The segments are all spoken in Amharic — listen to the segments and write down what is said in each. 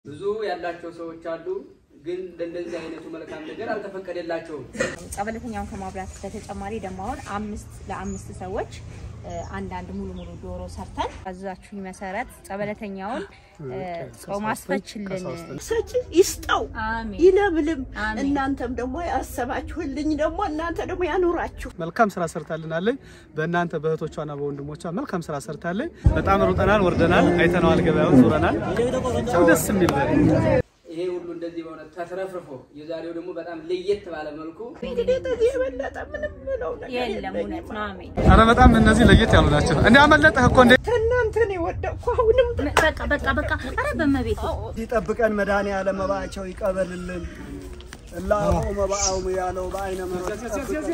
ብዙ ያላቸው ሰዎች አሉ ግን እንደዚህ አይነቱ መልካም ነገር አልተፈቀደላቸው ጸበለተኛውን ከማብላት በተጨማሪ ደግሞ አሁን ለአምስት ሰዎች አንድ ሙሉ ዶሮ ሰርተን አዛችሁ መሰረት ጸበለተኛውን ጾም አስፈችልን ሰጪ ይስጣው ይለምልም እናንተም ደግሞ ያሰባችሁልኝ ደግሞ እናንተ ደግሞ ያኑራችሁ መልካም ስራ ሰርታልናለች በእናንተ በእህቶቿና በወንድሞቿ መልካም ስራ ሰርታለች በጣም ሩጠናል ወርደናል አይተናል ገበያው ዙረናል ደስ የሚል ይሄ ሁሉ እንደዚህ በእውነት ተትረፍርፎ የዛሬው ደግሞ በጣም ለየት ባለ መልኩ እንደዚህ የበለጠ ምንም ነው የለም እውነት ነው አሜን አረ በጣም እነዚህ ለየት ያሉ ናቸው እንዴ አመለጠህ እኮ እንዴ እናንተ ነው ወደቁ አሁንም በቃ አረ በመቤት ይጠብቀን መዳኒ ያለ መባቸው ይቀበልልን الله መባአው ያለው በአይነ መረጥ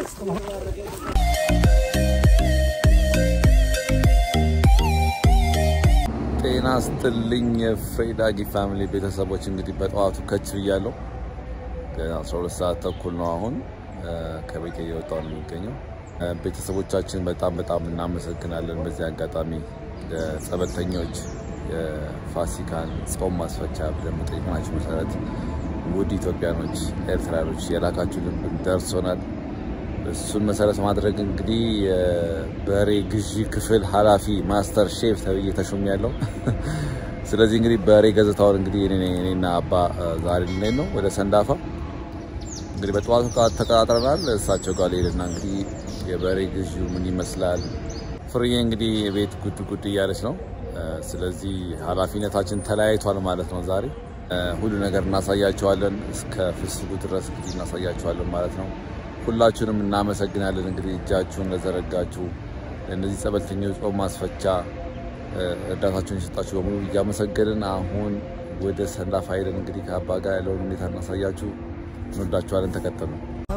ጤና ይስጥልኝ ፍሬዳጊ ፋሚሊ ቤተሰቦች እንግዲህ በጠዋቱ ከች ብያለሁ 12 ሰዓት ተኩል ነው አሁን ከቤቴ እየወጣሁ ነው የሚገኘው ቤተሰቦቻችን በጣም እናመሰግናለን በዚህ አጋጣሚ ጸበልተኞች የፋሲካን ጾም ማስፈቻ ብለን ጠይቀናችሁ መሰረት ውድ ኢትዮጵያኖች ኤርትራኖች የላካችሁልን ደርሶናል እሱን መሰረት ማድረግ እንግዲህ በሬ ግዢ ክፍል ኃላፊ ማስተር ሼፍ ተብዬ ተሾሚያለሁ ስለዚህ እንግዲህ በሬ ገዘታው እንግዲህ እኔና አባ ዛሬ ልንሄድ ነው ወደ ሰንዳፋ እንግዲህ በጠዋቱ ተቀጣጥረናል እሳቸው ጋር ሄደና እንግዲህ የበሬ ግዢው ምን ይመስላል ፍሬዬ እንግዲህ ቤት ጉድ እያለች ነው ስለዚህ ኃላፊነታችን ተለያይቷል ማለት ነው ዛሬ ሁሉ ነገር እናሳያቸዋለን እስከ ፍስጉ ድረስ እንግዲህ እናሳያቸዋለን ማለት ነው ሁላችሁንም እናመሰግናለን እንግዲህ እጃችሁን ለዘረጋችሁ እነዚህ ጸበልተኞች ጾም ማስፈቻ እርዳታችሁን ሰጣችሁ በሙሉ እያመሰገንን አሁን ወደ ሰንዳፋ ሄደን እንግዲህ ከአባ ጋር ያለውን ሁኔታ እናሳያችሁ እንወዳችኋለን ተከተሉ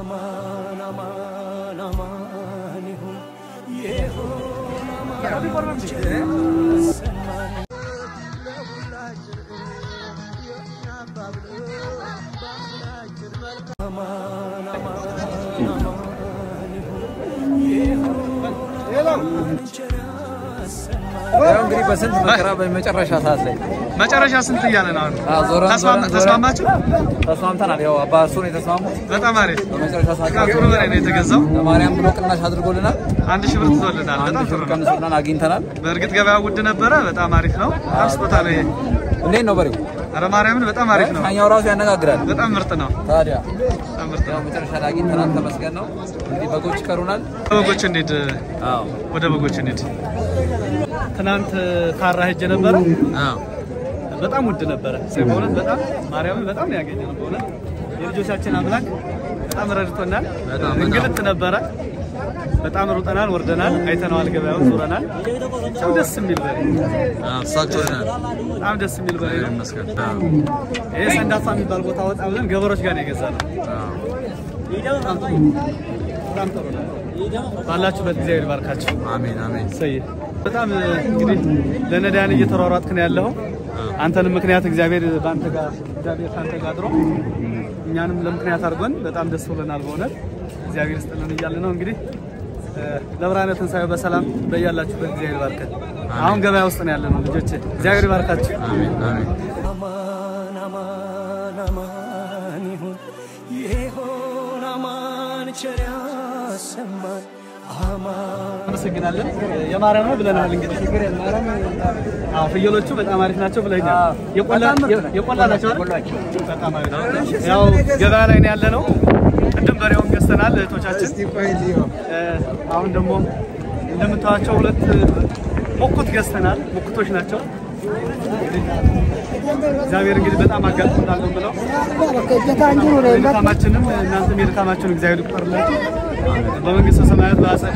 እንግዲህ በስንት መከራ በመጨረሻ ሰዓት ላይ መጨረሻ ስንት ያለና ተስማማችሁ ተስማምተናል ያው አባሱ ነው የተስማሙት በጣም አሪፍ በመጨረሻ ሰዓት ካቁሩ በላይ ነው የተገዛው ለማርያም ብሎ ቅናሽ አድርጎልናል 1000 ብር ተወልናል በጣም ጥሩ ቀንሰናል አግኝተናል በእርግጥ ገበያው ውድ ነበረ በጣም አሪፍ ነው አስቆታ ነው እንዴት ነው በሬው አረ ማርያምን በጣም አሪፍ ነው አኛው ራሱ ያነጋግራል በጣም ምርጥ ነው ታዲያ ምርጥ ነው መጨረሻ ላይ አግኝተናል ተመስገን ነው እንግዲህ በጎች ይቀሩናል በጎች እንዴት አዎ ወደ በጎች እንዴት ትናንት ታራ ሄጀ ነበር በጣም ውድ ነበር ሰይሞነት በጣም ማርያምን በጣም ያገኘነው በእውነት የልጆቻችን አምላክ በጣም ረድቶናል እንግልት ነበር በጣም ሩጠናል ወርደናል አይተናል ገበያው ዙረናል ደስ የሚል በሬ ሳክቶናል በጣም ደስ የሚል በሬ ነው መስከረ ይሄ ሰንዳፋ የሚባል ቦታ ወጣ ብለን ገበሮች ጋር ነው የገዛነው በጣም ጥሩ ነው ባላችሁበት እግዚአብሔር ይባርካችሁ አሜን ሰይ በጣም እንግዲህ ለነዳያን እየተሯሯጥክ ነው ያለው አንተንም ምክንያት እግዚአብሔር ባንተ ጋር እግዚአብሔር ካንተ ጋር አድሮ እኛንም ለምክንያት አድርጎን በጣም ደስ ብሎናል በእውነት እግዚአብሔር ይስጥልን እያለ ነው እንግዲህ ለብርሃነ ትንሳኤው በሰላም በያላችሁበት እግዚአብሔር ይባርካችሁ አሁን ገበያ ውስጥ ነው ያለነው ልጆች እግዚአብሔር ይባርካችሁ አሜን አማን ይሁን አማን ቸሪያ ሰማን አመሰግናለን የማርያም ነው ብለናል እንግዲህ ችግር የማርያም ፍየሎቹ በጣም አሪፍ ናቸው ብለኛል የቆላ ናቸው በጣም አሪፍ ያው ገበያ ላይ ነው ያለነው ቅድም በሬውን ገዝተናል እህቶቻችን አሁን ደግሞ እንደምታዋቸው ሁለት ሞኩት ገዝተናል ሞኩቶች ናቸው እግዚአብሔር እንግዲህ በጣም አጋጥሞናል ብለው ለታማችንም እናንተም የታማችሁን እግዚአብሔር ይቆርላችሁ በመንግስተ ሰማያት ባጸደ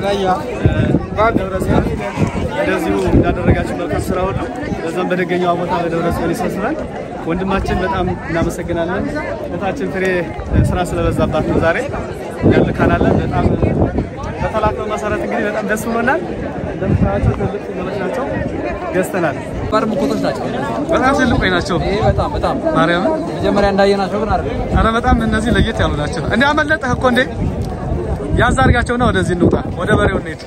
ደብረጽዮን እንደዚሁ እንዳደረጋችሁ መልካም ስራ ሁሉ በዛም በደገኛው ቦታ ለደብረጽዮን ይሰስራል ወንድማችን በጣም እናመሰግናለን ለታችን ፍሬ ስራ ስለበዛባት ነው ዛሬ ያልካናለን በጣም በተላከው መሰረት እንግዲህ በጣም ደስ ብሎናል እንደምታያቸው ትልቅ ነገሮች ናቸው ገዝተናል ባርም ኮቶች ናቸው በጣም ትልቅ ናቸው ይሄ በጣም ማርያም መጀመሪያ እንዳየናቸው ግን አይደል አረ በጣም እነዚህ ለየት ያሉ ናቸው እንዴ አመለጠህ እኮ እንዴ ያዛርጋቸውና ወደዚህ እንውጣ ወደ በሬው እንሄድ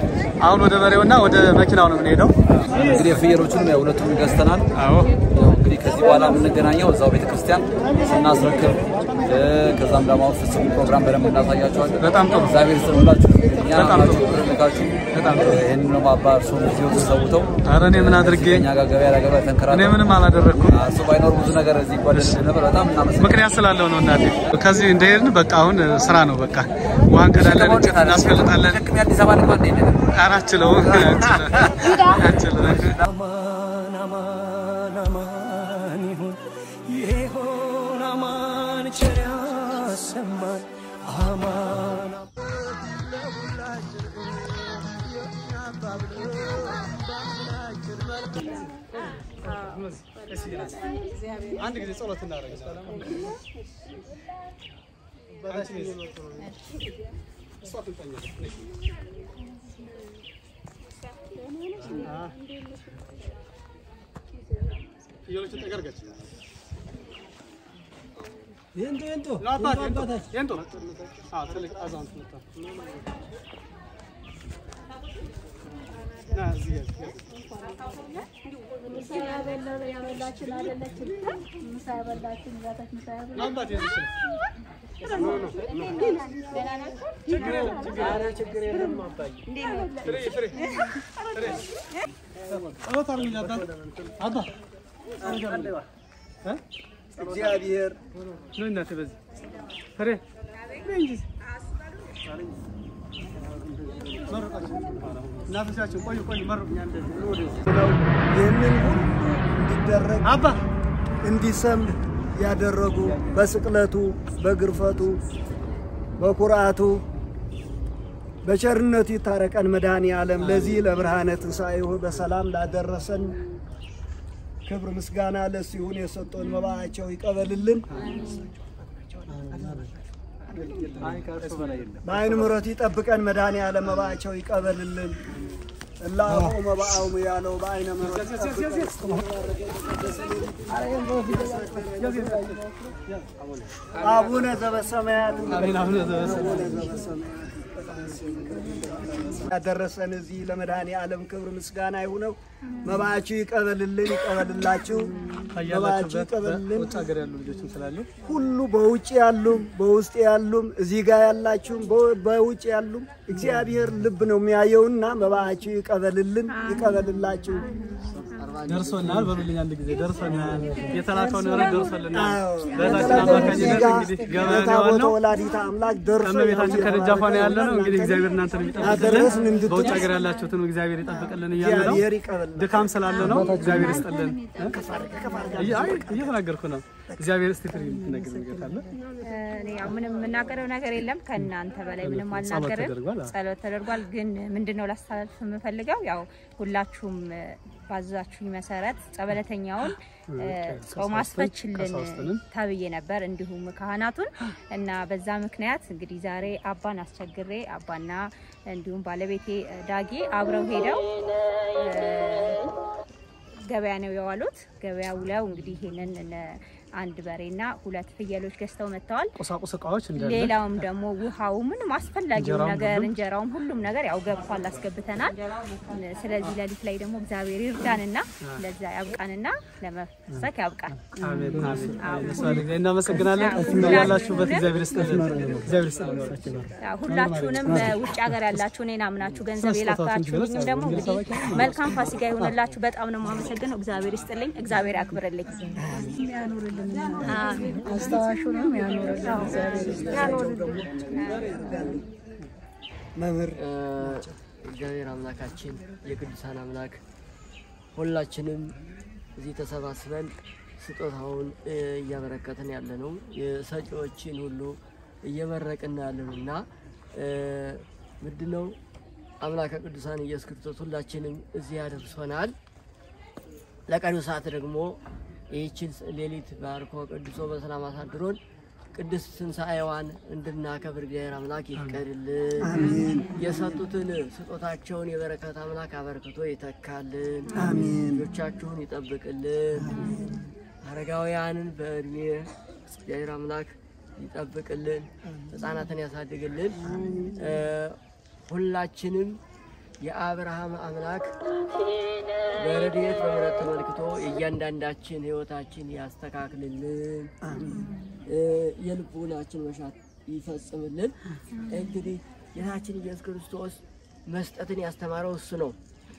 አሁን ወደ በሬውና ወደ መኪናው ነው የምንሄደው እንግዲህ ፍየሮቹን ያው ሁለቱም ገዝተናል አዎ እንግዲህ ከዚህ በኋላ የምንገናኘው እዛው ቤተክርስቲያን ስናስረክብ ከዛም ደግሞ ፍጹም ፕሮግራም በደንብ እናሳያቸዋለን። በጣም ጥሩ እግዚአብሔር ይስጥላችሁ። በጣም ጥሩ ልካችሁ በጣም ይሄን ነው ማባር ሶም እዚሁ ተሰውተው ኧረ እኔ ምን አድርጌ እኛ ጋር ገበያ ለገበያ ተንከራተው እኔ ምንም አላደረኩም። እሱ ባይኖር ብዙ ነገር እዚህ ይጓደል ነበር። በጣም እናመሰግናለን። ምክንያት ስላለው ነው እናቴ። ከዚህ እንደሄድን በቃ አሁን ስራ ነው በቃ ውሃ እንቀዳለን እንጨት እናስፈልጣለን። ልክ አዲስ አበባ ልማት እንደ ነው አራችለው አራችለው አማን አማን አማን ይሁን ይሁን አማን ቸር ያሰማን አማን አንድ ጊዜ ጸሎት እናደርጋለን። ይኸውልህ ተገርገች የንቶ የንቶ ትልቅ አዛውንት መጣ ና እዚህ ያበላችን አይደለችን ምሳ ያበላችን ዛታች ምሳ ያበላችን አባት ይዝሽ ችግር የለም አባዬ ፍሬ ጸሎት አርጉኝ አባ እግዚአብሔር ነው እናቴ በዚህ ፍሬ እንጂ እናቶቻችን ቆዩ መርቁኛ እንደዚህ ይህንን ሁሉ እንዲደረግ አባ እንዲሰምር ያደረጉ በስቅለቱ በግርፈቱ በኩራቱ በቸርነቱ ይታረቀን መድኃኔዓለም ለዚህ ለብርሃነ ትንሣኤው በሰላም ላደረሰን ክብር ምስጋና ለእሱ ይሁን። የሰጠውን መባቸው ይቀበልልን። በዓይነ ምሕረቱ ይጠብቀን መድኃኔዓለም መባቸው ይቀበልልን። እላሁ መባአው ያለው በዓይነ ምሕረቱ አቡነ ዘበሰማያት ያደረሰን እዚህ ለመድኃኔዓለም ክብር ምስጋና ይሁነው። መባችሁ ይቀበልልን ይቀበልላችሁ። መባችሁ ይቀበልልን። ውጭ ሀገር ያሉ ልጆችም ስላሉ ሁሉ በውጭ ያሉም በውስጥ ያሉም እዚህ ጋር ያላችሁም በውጭ ያሉም እግዚአብሔር ልብ ነው የሚያየውና መባችሁ ይቀበልልን ይቀበልላችሁ። ደርሶናል በሉልኝ አንድ ጊዜ ደርሶናል። የተላከው ነው ደርሶልናል። በዛችን አማካኝነት እንግዲህ ገበያው ነው ወላዲተ አምላክ ደርሶ ከመቤታችን ከደጃፏ ነው ያለነው። እንግዲህ እግዚአብሔር እናንተን ይጠብቅልን። በውጭ ሀገር ያላችሁትን እግዚአብሔር ይጠብቅልን እያለ ነው። ድካም ስላለ ነው። እግዚአብሔር ይስጥልን። እየተናገርኩ ነው። እግዚአብሔር እስቲ ፍሪ ነገር ካለ እኔ ያው ምንም የምናገረው ነገር የለም። ከእናንተ በላይ ምንም አልናገርም። ጸሎት ተደርጓል። ግን ምንድነው ላስተላልፍ የምፈልገው ያው ሁላችሁም ባዛችሁኝ መሰረት ጸበለተኛውን ጾም አስፈችልን ተብዬ ነበር እንዲሁም ካህናቱን እና በዛ ምክንያት እንግዲህ ዛሬ አባን አስቸግሬ አባና እንዲሁም ባለቤቴ ዳጊ አብረው ሄደው ገበያ ነው የዋሉት። ገበያ ውለው እንግዲህ ይሄንን አንድ በሬና ሁለት ፍየሎች ገዝተው መጥተዋል። ቁሳቁስ እቃዎች እንዳለ ሌላውም ደግሞ ውሃው ምንም አስፈላጊው ነገር እንጀራውም ሁሉም ነገር ያው ገብቷል አስገብተናል። ስለዚህ ለሊት ላይ ደግሞ እግዚአብሔር ይርዳንና ለዛ ያብቃንና ለመፈሰክ ያብቃን። አሜን አሜን አሜን። እናመሰግናለን። ያላችሁበት እግዚአብሔር ይስጥልን። እግዚአብሔር ይስጥልን። ሁላችሁንም ውጭ ሀገር ያላችሁ እኔን አምናችሁ ገንዘብ የላካችሁኝም ደግሞ እንግዲህ መልካም ፋሲካ ይሁንላችሁ። በጣም ነው የማመሰግነው። እግዚአብሔር ይስጥልኝ። እግዚአብሔር ያክብርልኝ። አስተዋሹንም ያኖርልን መምህር እግዚአብሔር አምላካችን የቅዱሳን አምላክ ሁላችንም እዚህ ተሰባስበን ስጦታውን እያበረከተን ያለነው የሰጪዎችን ሁሉ እየመረቅን ያለነውና ምንድነው አምላከ ቅዱሳን ኢየሱስ ክርስቶስ ሁላችንም እዚህ ያደርሶናል። ለቀሪው ሰዓት ደግሞ ይህችን ሌሊት ባርኮ ቅዱሶ በሰላም አሳድሮን ቅዱስ ትንሣኤዋን እንድናከብር እግዚአብሔር አምላክ ይፍቀድልን። አሜን። የሰጡትን ስጦታቸውን የበረከት አምላክ አበርክቶ ይተካልን። አሜን። ልጆቻችሁን ይጠብቅልን። አረጋውያንን በእድሜ እግዚአብሔር አምላክ ይጠብቅልን። ሕፃናትን ያሳድግልን። ሁላችንም የአብርሃም አምላክ በረድኤት በምሕረት ተመልክቶ የእያንዳንዳችን ሕይወታችን ያስተካክልልን የልቡናችን መሻት ይፈጽምልን እንግዲህ ጌታችን ኢየሱስ ክርስቶስ መስጠትን ያስተማረው እሱ ነው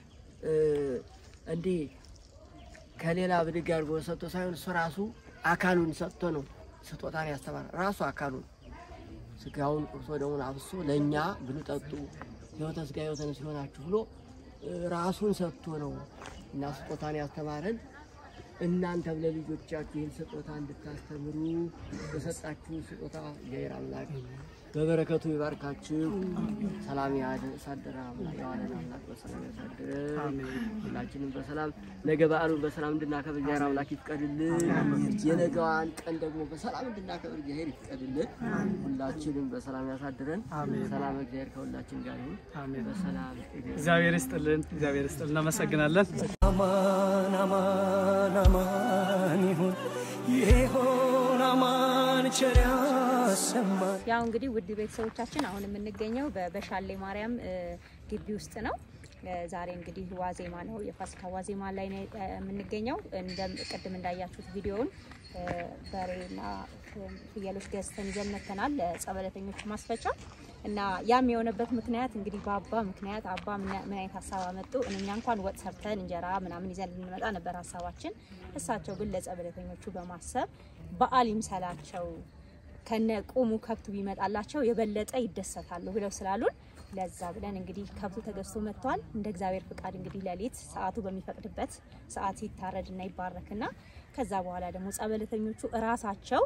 እንዴ ከሌላ ብድግ አድርጎ ሰጥቶ ሳይሆን እሱ ራሱ አካሉን ሰጥቶ ነው ስጦታን ያስተማረ ራሱ አካሉን ስጋውን ቁርሶ ደሙን አብሶ ለኛ ብሉ ጠጡ ሕይወተ ሥጋ ሕይወተ ነፍስ ይሆናችሁ ብሎ ራሱን ሰጥቶ ነው እና ስጦታን ያስተማረን እናንተም ለልጆቻችሁ ይህን ስጦታ እንድታስተምሩ በሰጣችሁ ስጦታ እግዚአብሔር አምላክ በበረከቱ ይባርካችሁ ሰላም ያሳድራ ያዋለን አምላክ በሰላም ያሳድረ ሁላችንም በሰላም ነገ በዓሉን በሰላም እንድናከብር እግዚአብሔር አምላክ ይፍቀድልን የነገዋን ቀን ደግሞ በሰላም እንድናከብር እግዚአብሔር ይፍቀድልን ሁላችንም በሰላም ያሳድረን ሰላም እግዚአብሔር ከሁላችን ጋር ይሁን በሰላም እግዚአብሔር ይስጥልን እናመሰግናለን አማን አማን አማን ይሁን ይሁን አማን ቸር ያሰማን ያው እንግዲህ ውድ ቤተሰቦቻችን አሁን የምንገኘው በበሻሌ ማርያም ግቢ ውስጥ ነው ዛሬ እንግዲህ ዋዜማ ነው የፋሲካ ዋዜማ ላይ ነው የምንገኘው ቅድም እንዳያችሁት ቪዲዮውን በሬና ፍየሎች ገዝተን ዘመተናል ለጸበለተኞች ማስፈጫ እና ያም የሆነበት ምክንያት እንግዲህ በአባ ምክንያት አባ ምን አይነት ሐሳብ አመጡ እኛ እንኳን ወጥ ሰርተን እንጀራ ምናምን ይዘን ልንመጣ ነበር ሐሳባችን እሳቸው ግን ለጸበለተኞቹ በማሰብ በዓል ይምሰላቸው ከነ ቆሙ ከብቱ ቢመጣላቸው የበለጠ ይደሰታሉ ብለው ስላሉን ለዛ ብለን እንግዲህ ከብቱ ተገዝቶ መጥቷል እንደ እግዚአብሔር ፍቃድ እንግዲህ ለሊት ሰዓቱ በሚፈቅድበት ሰዓት ይታረድና ይባረክና ከዛ በኋላ ደግሞ ጸበለተኞቹ ራሳቸው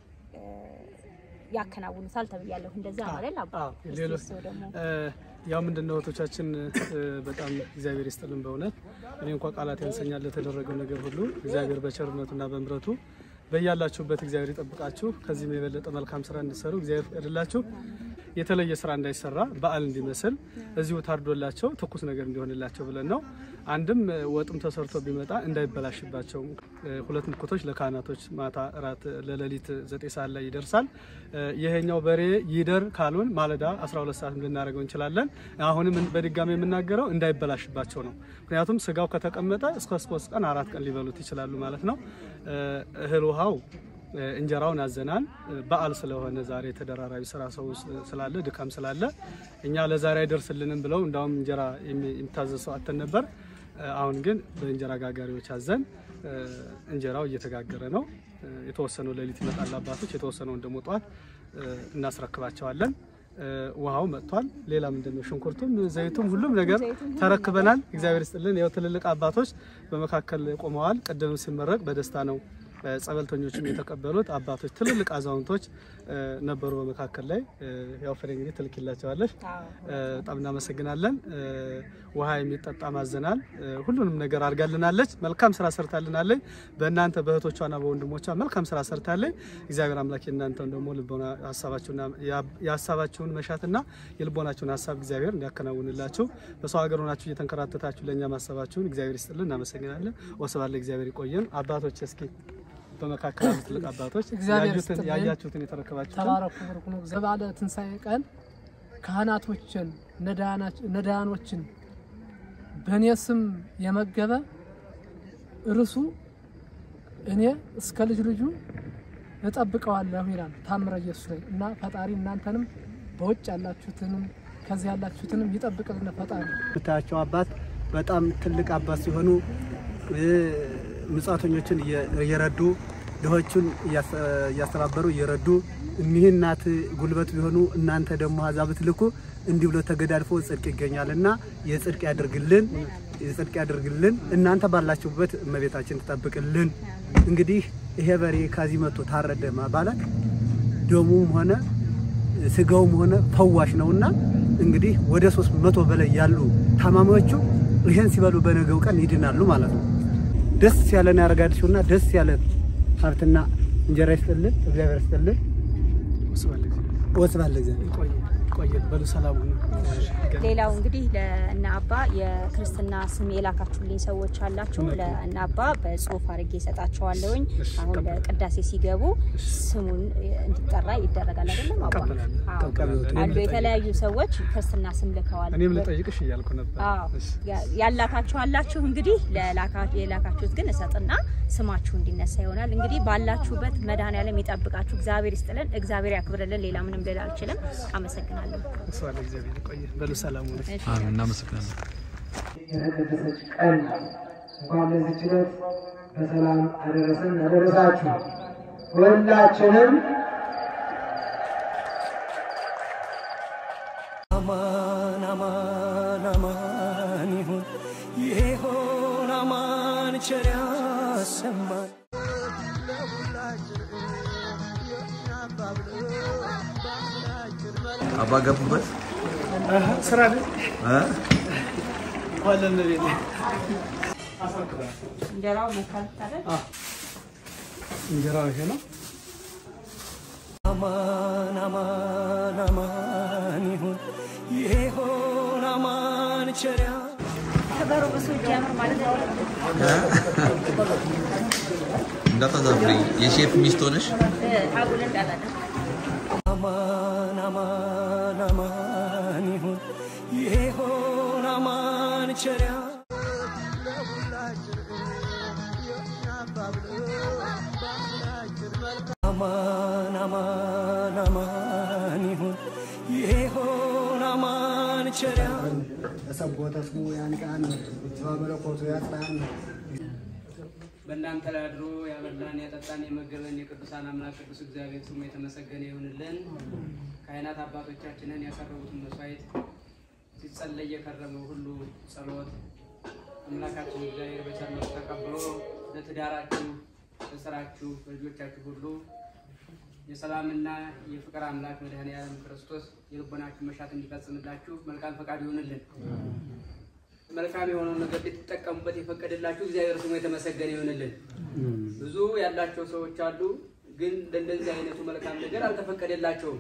ያከናውኑታል ተብያለሁ እንደዛ አይደል አባ ሌሎች ያው ምንድነው ወቶቻችን በጣም እግዚአብሔር ይስጥልን በእውነት እኔ እንኳን ቃላት ያንሰኛል ለተደረገው ነገር ሁሉ እግዚአብሔር በቸርነቱና በምሕረቱ በእያላችሁበት እግዚአብሔር ይጠብቃችሁ ከዚህም የበለጠ መልካም ስራ እንድትሰሩ እግዚአብሔር ይርዳላችሁ የተለየ ስራ እንዳይሰራ በዓል እንዲመስል እዚሁ ታርዶላቸው ትኩስ ነገር እንዲሆንላቸው ብለን ነው አንድም ወጥም ተሰርቶ ቢመጣ እንዳይበላሽባቸው ሁለት ምኩቶች ለካህናቶች ማታ ራት ለሌሊት 9 ሰዓት ላይ ይደርሳል ይሄኛው በሬ ይደር ካሉን ማለዳ 12 ሰዓት ልናደርገው እንችላለን አሁንም በድጋሚ የምናገረው እንዳይበላሽባቸው ነው ምክንያቱም ስጋው ከተቀመጠ እስከ 3 ቀን 4 ቀን ሊበሉት ይችላሉ ማለት ነው እህል ውሃው እንጀራውን አዘናል በዓል ስለሆነ ዛሬ ተደራራቢ ስራ ሰው ስላለ ድካም ስላለ እኛ ለዛሬ አይደርስልንም ብለው እንዳውም እንጀራ የሚታዘሰው አተን ነበር አሁን ግን በእንጀራ ጋጋሪዎች አዘን እንጀራው እየተጋገረ ነው የተወሰነው ሌሊት ይመጣል አባቶች የተወሰነው ደግሞ ጧት እናስረክባቸዋለን ውሃው መጥቷል ሌላ ምንድነው ሽንኩርቱም ዘይቱም ሁሉም ነገር ተረክበናል እግዚአብሔር ይስጥልን ያው ትልልቅ አባቶች በመካከል ቆመዋል ቀደም ሲመረቅ በደስታ ነው ጸበልተኞችም የተቀበሉት አባቶች ትልልቅ አዛውንቶች ነበሩ በመካከል ላይ ያው ፍሬ እንግዲህ ትልክላቸዋለሽ በጣም እናመሰግናለን ውሃ የሚጠጣ ማዘናል ሁሉንም ነገር አድርጋልናለች መልካም ስራ ሰርታልናለች በእናንተ በእህቶቿና በወንድሞቿ መልካም ስራ ሰርታለች እግዚአብሔር አምላክ እናንተን ደግሞ ልቦና ሐሳባችሁና ያሳባችሁን መሻትና የልቦናችሁን ሐሳብ እግዚአብሔር እንዲያከናውንላችሁ በሰው ሀገር ሆናችሁ እየተንከራተታችሁ ለኛ ማሰባችሁን እግዚአብሔር ይስጥልን እናመሰግናለን ወሰባለ እግዚአብሔር ይቆየን አባቶች እስኪ በመካከል ትልቅ አባቶች ያያችሁትን የተረከባችሁ ተባረኩ ብሩክ ነው ዘባለ ትንሳኤ ቀን ካህናቶችን ነዳያኖችን በኔስም የመገበ እርሱ እኔ እስከ ልጁ እጠብቀዋለሁ ይላል ታምረ ኢየሱስ ላይ እና ፈጣሪ እናንተንም በውጭ ያላችሁትንም ከዚህ ያላችሁትንም ይጠብቅልን ፈጣሪ ብታቸው አባት በጣም ትልቅ አባት ሲሆኑ ምጻተኞችን እየረዱ ድሆችን ያስተባበሩ እየረዱ እኒህናት ጉልበት ቢሆኑ እናንተ ደግሞ አዛብት ልኩ እንዲህ ብሎ ተገዳድፎ ጽድቅ ይገኛልና የጽድቅ ያድርግልን እናንተ ባላችሁበት እመቤታችን ተጠብቅልን እንግዲህ ይሄ በሬ ካዚ መጥቶ ታረደ ማለት ደሙም ሆነ ስጋውም ሆነ ፈዋሽ ነውና እንግዲህ ወደ 300 በላይ ያሉ ታማሚዎቹ ይሄን ሲበሉ በነገው ቀን ይድናሉ ማለት ነው ደስ ያለን ያረጋድሽውና ደስ ያለን ሀብትና እንጀራ ይስጥልን እግዚአብሔር ይስጥልን ወስባለ እግዚአብሔር ይቆየን በሉ ሰላም ሁኑ ሌላው እንግዲህ ለእነ አባ የክርስትና ስም የላካችሁልኝ ሰዎች አላችሁ ለእነ አባ በጽሁፍ አድርጌ ሰጣቸዋለሁኝ አሁን ለቅዳሴ ሲገቡ ስሙን እንዲጠራ ይደረጋል አይደለም አባ አሉ የተለያዩ ሰዎች ክርስትና ስም ልከዋል እኔም ልጠይቅሽ ይያልኩ ነበር ያላካችሁ አላችሁ እንግዲህ የላካችሁት ግን እሰጥና ስማችሁ እንዲነሳ ይሆናል እንግዲህ ባላችሁበት መድኃኔዓለም ይጠብቃችሁ እግዚአብሔር ይስጥልን እግዚአብሔር ያክብርልን ሌላ ምንም ልል አልችልም አመሰግናለሁ ሰላም እግዚአብሔር ይቆየን በሉ ሰላም ሁኑ አሜን እናመሰግናለን የተቀደሰች ቀን እንኳን ለዚህ ዕለት በሰላም አደረሰን አደረሳችሁ ሁላችንም አማን አማን አማን ይሁን ይሁን አማን ቸር ያሰማን አባ ገቡበት ስራ ወለነ ቤት እንጀራው መካልት አይደል እንጀራው ይሄ ነው አማን አማን አማን ይሁን ይሁን አማን ቸር ከበሮ በሱ ጀምር ማለት ነው እንዳታዛፍሪ የሼፍ ሚስት ሆነሽ አጉል እንዳላለ አማን አማን አማን ይሁን ይሁን አማን ቸር አማን አማን አማን ይሁን ይሁን አማን ቸር ተሰቦተ ስሙ ያንቃን ተባበረኮቱ ያጥራን በእናንተ ላይ አድሮ ያበላን ያጠጣን የመገበን የቅዱሳን አምላክ ቅዱስ እግዚአብሔር ስሙ የተመሰገነ ይሁንልን ካህናት አባቶቻችንን ያቀረቡትን መስዋዕት ሲጸለይ የከረመው ሁሉ ጸሎት አምላካችን እግዚአብሔር በቸርነቱ ተቀብሎ ለትዳራችሁ ለስራችሁ ለልጆቻችሁ ሁሉ የሰላምና የፍቅር አምላክ መድኃኔዓለም ክርስቶስ የልቦናችሁ መሻት እንዲፈጽምላችሁ መልካም ፈቃድ ይሁንልን መልካም የሆነው ነገር ልትጠቀሙበት የፈቀደላችሁ እግዚአብሔር ስሙ የተመሰገነ ይሁንልን ብዙ ያላቸው ሰዎች አሉ ግን እንደዚህ አይነቱ መልካም ነገር አልተፈቀደላቸውም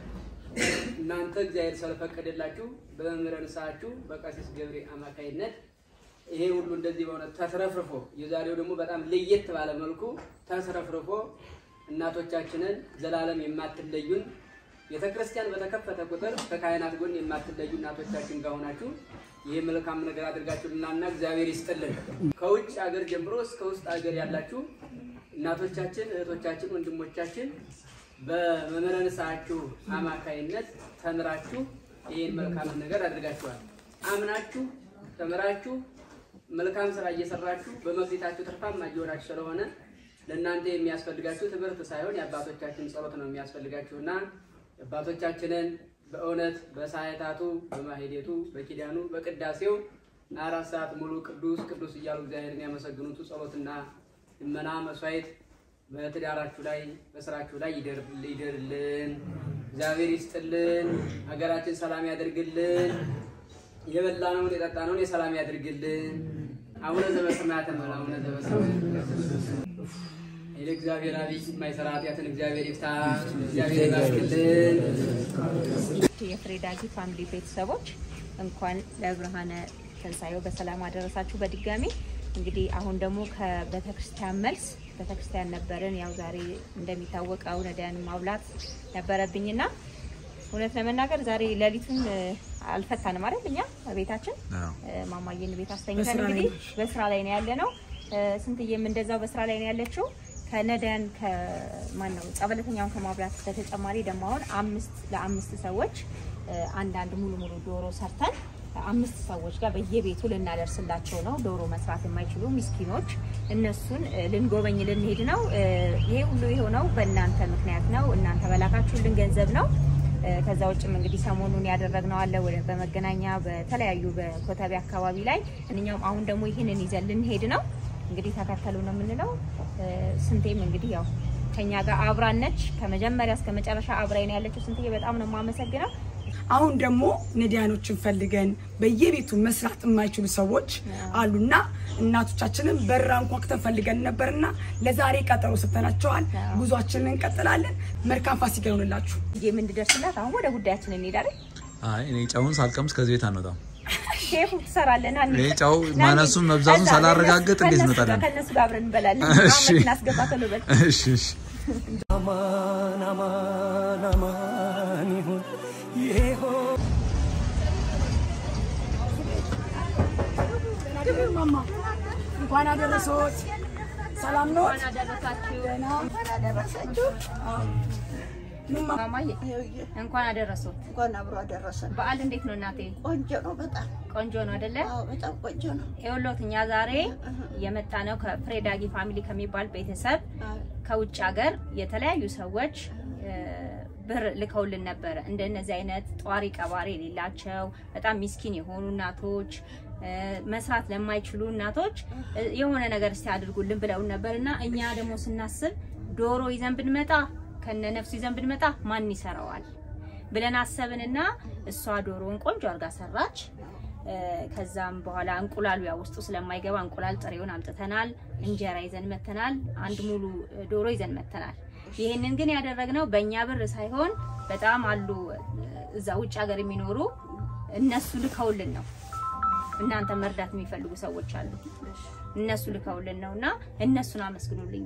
እናንተ እግዚአብሔር ስለፈቀደላችሁ በመምህረ ንስሐችሁ በቀሲስ ገብሬ አማካይነት ይሄ ሁሉ እንደዚህ በእውነት ተትረፍርፎ የዛሬው ደግሞ በጣም ለየት ባለ መልኩ ተትረፍርፎ እናቶቻችንን ዘላለም የማትለዩን ቤተክርስቲያን በተከፈተ ቁጥር ከካህናት ጎን የማትለዩ እናቶቻችን ጋር ሆናችሁ ይሄ መልካም ነገር አድርጋችሁልናና እግዚአብሔር ይስጥልን ከውጭ ሀገር ጀምሮ እስከ ውስጥ ሀገር ያላችሁ እናቶቻችን እህቶቻችን ወንድሞቻችን በመምህረ ንስሐችሁ አማካይነት ተምራችሁ ይሄን መልካም ነገር አድርጋችኋል አምናችሁ ተምራችሁ መልካም ስራ እየሰራችሁ በመክሊታችሁ ትርፋማ እየሆናችሁ ስለሆነ ለእናንተ የሚያስፈልጋችሁ ትምህርት ሳይሆን የአባቶቻችን ጸሎት ነው የሚያስፈልጋችሁና አባቶቻችንን በእውነት በሳይታቱ በማህሌቱ በኪዳኑ በቅዳሴው 4 ሰዓት ሙሉ ቅዱስ ቅዱስ እያሉ እግዚአብሔርን ያመሰግኑት ጸሎትና ልመና መስዋዕት በትዳራችሁ ላይ በስራችሁ ላይ ይደርልን እግዚአብሔር ይስጥልን ሀገራችን ሰላም ያድርግልን የበላነውን የጠጣነውን የሰላም ያድርግልን አቡነ ዘበሰማያት አቡነ ዘበሰማያት እግዚአብሔር አብይ ማይሰራ ኃጢአትን እግዚአብሔር ይፍታ እግዚአብሔር ይባርክልን የፍሬዳጊ ፋሚሊ ቤተሰቦች እንኳን ለብርሃነ ትንሣኤው በሰላም አደረሳችሁ በድጋሚ እንግዲህ አሁን ደግሞ ከቤተክርስቲያን መልስ ቤተክርስቲያን ነበርን ያው ዛሬ እንደሚታወቀው ነዳያን ማብላት ነበረብኝና እውነት ለመናገር ዛሬ ሌሊቱን አልፈታንም አይደል እኛ ቤታችን ማማዬን ቤት አስተኝተን እንግዲህ በስራ ላይ ነው ያለነው ስንትዬም እንደዛው በስራ ላይ ነው ያለችው ከነዳያን ከማን ነው ጸበለተኛውን ከማብላት በተጨማሪ ደግሞ አሁን 5 ሰዎች አንድ ሙሉ ዶሮ ሰርተን 5 ሰዎች ጋር በየቤቱ ልናደርስላቸው ነው ዶሮ መስራት የማይችሉ ምስኪኖች እነሱን ልንጎበኝ ልንሄድ ነው ይሄ ሁሉ የሆነው በእናንተ ምክንያት ነው እናንተ በላካችሁልን ገንዘብ ነው ከዛ ውጭም እንግዲህ ሰሞኑን ያደረግነው አለ ወደ በመገናኛ በተለያዩ በኮተቤ አካባቢ ላይ እኛም አሁን ደግሞ ይሄንን ይዘን ልንሄድ ነው እንግዲህ ተከተሉ ነው የምንለው ስንቴም እንግዲህ ያው ከኛ ጋር አብራነች ከመጀመሪያ እስከ መጨረሻ አብራይ ነው ያለችው ስንቴ በጣም ነው ማመሰግነው አሁን ደግሞ ነዳያኖችን ፈልገን በየቤቱ መስራት የማይችሉ ሰዎች አሉና እናቶቻችንን በራን ቋቅተን ፈልገን ነበርና ለዛሬ ቀጠሮ ሰጥተናቸዋል። ጉዟችንን እንቀጥላለን። መልካም ፋሲካ ይሁንላችሁ። ምን እንደደርስላት አሁን ወደ ጉዳያችን እንሄዳለን። አይ እኔ ጫውን ሳልቀምስ ከዚህ ቤት አንወጣም። ሼፍ ትሰራለና እኔ ጫው ማነሱን መብዛቱን ሳላረጋግጥ እንዴት እንመጣለን? ከነሱ ጋር አብረን እንበላለን። አሁን እናስገባከለው በል። እሺ እሺ አማን አማን አማን ይሁን ይሁን ማማ እንኳን አደረሰዎት። ሰላም ነው? እንኳን አደረሳችሁ። እንኳን አደረሳችሁ። ማማዬ እንኳን አደረሰዎት። እንኳን አብሮ አደረሰን። በዓል እንዴት ነው እናቴ? ቆንጆ ነው። በጣም ቆንጆ ነው አይደለ? አዎ በጣም ቆንጆ ነው። ይኸውልዎት እኛ ዛሬ የመጣ ነው ከፍሬዳጊ ፋሚሊ ከሚባል ቤተሰብ ከውጭ ሀገር የተለያዩ ሰዎች ብር ልከውልን ነበር። እንደነዚህ አይነት ጧሪ ቀባሪ የሌላቸው በጣም ምስኪን የሆኑ እናቶች መስራት ለማይችሉ እናቶች የሆነ ነገር እስቲ አድርጉልን ብለውን ነበርና እኛ ደግሞ ስናስብ ዶሮ ይዘን ብንመጣ ከነ ነፍስ ይዘን ብንመጣ ማን ይሰራዋል ብለን አሰብንና እሷ ዶሮን ቆንጆ አርጋ ሰራች። ከዛም በኋላ እንቁላሉ ያው ውስጡ ስለማይገባ እንቁላል ጥሬውን አምጥተናል። እንጀራ ይዘን መተናል። አንድ ሙሉ ዶሮ ይዘን መተናል። ይሄንን ግን ያደረግነው በእኛ ብር ሳይሆን በጣም አሉ እዛ ውጭ ሀገር የሚኖሩ እነሱ ልከውልን ነው። እናንተ መርዳት የሚፈልጉ ሰዎች አሉ። እነሱ ልከውልን ነውና እነሱን አመስግኑልኝ።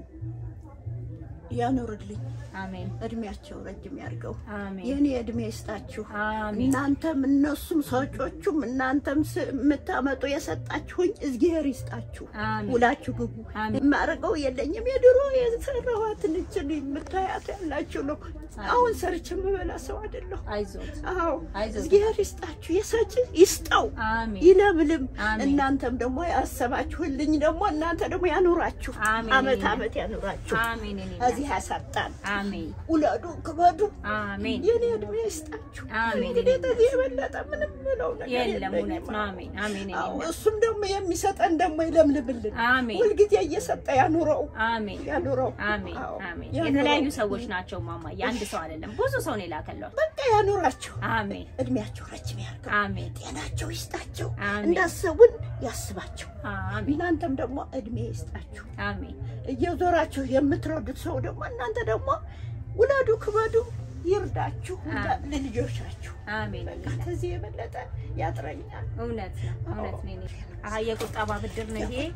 ያኑርልኝ። አሜን። እድሜያቸው ረጅም ያርገው። አሜን። የኔ እድሜ ይስጣችሁ። አሜን። እናንተም እነሱም ሰጮቹም እናንተም የምታመጡ የሰጣችሁኝ እግዚአብሔር ይስጣችሁ። ውላችሁ ግቡ። የማረገው የለኝም። የድሮ የሰራኋትን እችን የምታያት ያላችሁ ነው። አሁን ሰርቼ የምበላ ሰው አይደለሁ። አይዞት። አዎ አይዞት። እግዚአብሔር ይስጣችሁ። የሰጭ ይስጠው። አሜን። ይለምልም። እናንተም ደግሞ ያሰባችሁልኝ ደግሞ እናንተ ደግሞ ያኑራችሁ። አመት አመት ያኑራችሁ። አሜን። እዚህ ያሳጣን። አሜን። ውለዱ ክበዱ። አሜን። የኔ እድሜ ይስጣችሁ። አሜን። እንግዲህ ከዚህ የበለጠ ምንም ነው ነገር የለም። እውነት ነው። አሜን። አሜን። እሱም ደግሞ የሚሰጠን ደግሞ ይለምልምልን። አሜን። ሁልጊዜ እየሰጠ ያኑረው። አሜን። ያኑረው። አሜን። አሜን። የተለያዩ ሰዎች ናቸው ማማ፣ አንድ ሰው አይደለም፣ ብዙ ሰው ነው የላከለው። በቃ ያኑራቸው። አሜን። እድሜያቸው ረጅም ያርገው። አሜን። ጤናቸው ይስጣቸው። አሜን። እንዳሰቡን ያስባቸው። አሜን። እናንተም ደግሞ እድሜ ይስጣችሁ። አሜን። እየዞራችሁ የምትረዱት ሰው ደግሞ እናንተ ደግሞ ውለዱ ክበዱ፣ ይርዳችሁ ለልጆቻችሁ። አሜን። ከዚህ የበለጠ ያጥረኛል። እውነት ነው። እውነት ነው። የቁጠባ ብድር ነው ይሄ።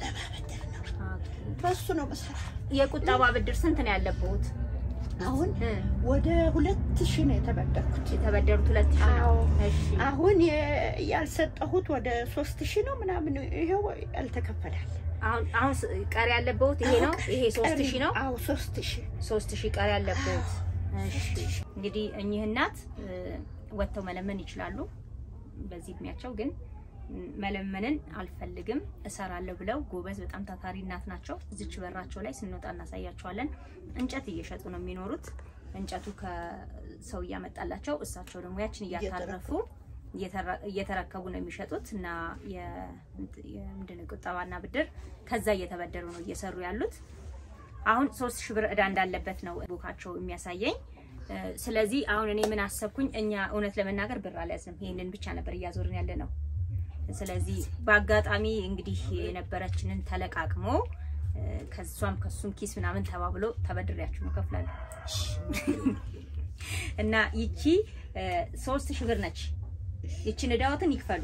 በሱ ነው መሰራ። የቁጠባ ብድር ስንት ነው ያለበት? አሁን ወደ 2000 ነው የተበደርኩት። የተበደሩት 2000 ነው። እሺ። አሁን ያልሰጠሁት ወደ 3000 ነው ምናምን። ይሄው ያልተከፈላል። አሁን ቀሪ ያለበት ይሄ ነው። ይሄ 3000 ነው። አዎ 3000 ቀሪ ያለበት። እሺ። እንግዲህ እኚህ እናት ወጥተው መለመን ይችላሉ። በዚህ እድሜያቸው ግን መለመንን አልፈልግም እሰራለሁ ብለው ጎበዝ በጣም ታታሪ እናት ናቸው። እዚች በራቸው ላይ ስንወጣ እናሳያቸዋለን። እንጨት እየሸጡ ነው የሚኖሩት። እንጨቱ ከሰው እያመጣላቸው እሳቸው ደግሞ ያችን እያታረፉ እየተረከቡ ነው የሚሸጡት እና የምንድነው ቁጠባና ብድር ከዛ እየተበደሩ ነው እየሰሩ ያሉት። አሁን 3000 ብር ዕዳ እንዳለበት ነው ቡካቸው የሚያሳየኝ። ስለዚህ አሁን እኔ ምን አሰብኩኝ፣ እኛ እውነት ለመናገር ብር አልያዝንም። ይሄንን ብቻ ነበር እያዞርን ያለ ነው። ስለዚህ በአጋጣሚ እንግዲህ የነበረችንን ተለቃቅሞ ከሷም ከሱም ኪስ ምናምን ተባብሎ ተበድሪያችሁ ነው ከፍላለሁ እና ይቺ 3000 ብር ነች። ይቺን ዕዳዎትን ይክፈሉ።